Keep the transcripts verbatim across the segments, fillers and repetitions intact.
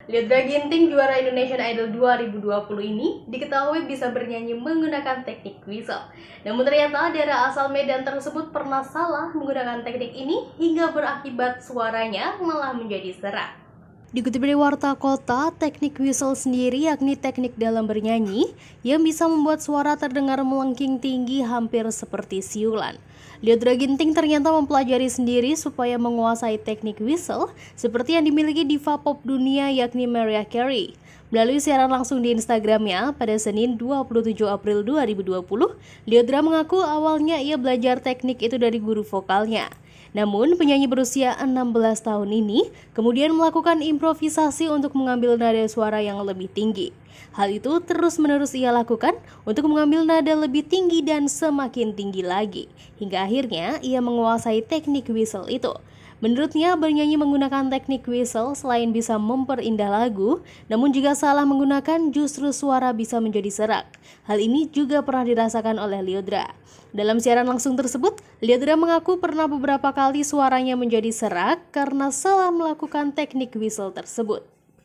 Lyodra Ginting, juara Indonesian Idol dua ribu dua puluh ini diketahui bisa bernyanyi menggunakan teknik whistle. Namun ternyata daerah asal Medan tersebut pernah salah menggunakan teknik ini hingga berakibat suaranya malah menjadi serak. Dikutip dari Warta Kota, teknik whistle sendiri yakni teknik dalam bernyanyi yang bisa membuat suara terdengar melengking tinggi hampir seperti siulan. Lyodra Ginting ternyata mempelajari sendiri supaya menguasai teknik whistle seperti yang dimiliki diva pop dunia yakni Mariah Carey. Melalui siaran langsung di Instagramnya pada Senin dua puluh tujuh April dua ribu dua puluh, Lyodra mengaku awalnya ia belajar teknik itu dari guru vokalnya. Namun, penyanyi berusia enam belas tahun ini kemudian melakukan improvisasi untuk mengambil nada suara yang lebih tinggi. Hal itu terus-menerus ia lakukan untuk mengambil nada lebih tinggi dan semakin tinggi lagi. Hingga akhirnya ia menguasai teknik whistle itu. Menurutnya, bernyanyi menggunakan teknik whistle selain bisa memperindah lagu, namun jika salah menggunakan justru suara bisa menjadi serak. Hal ini juga pernah dirasakan oleh Lyodra. Dalam siaran langsung tersebut, Lyodra mengaku pernah beberapa kali suaranya menjadi serak karena salah melakukan teknik whistle tersebut.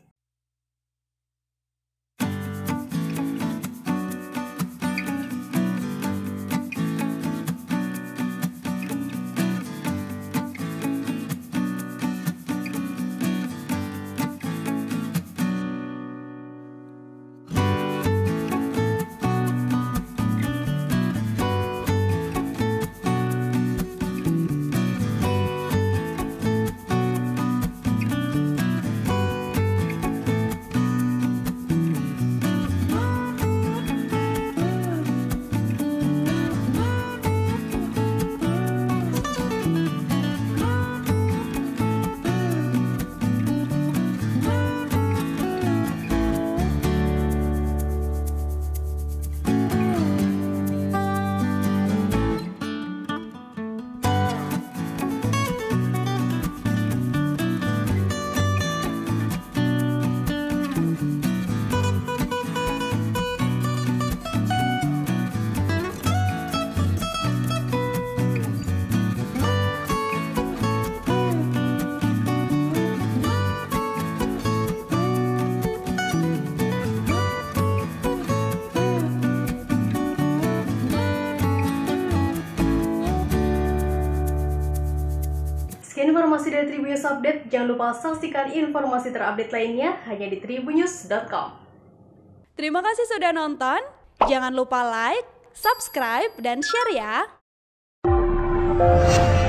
Sekian informasi dari Tribunnews Update. Jangan lupa saksikan informasi terupdate lainnya hanya di tribunnews dot com. Terima kasih sudah nonton. Jangan lupa like, subscribe, dan share ya.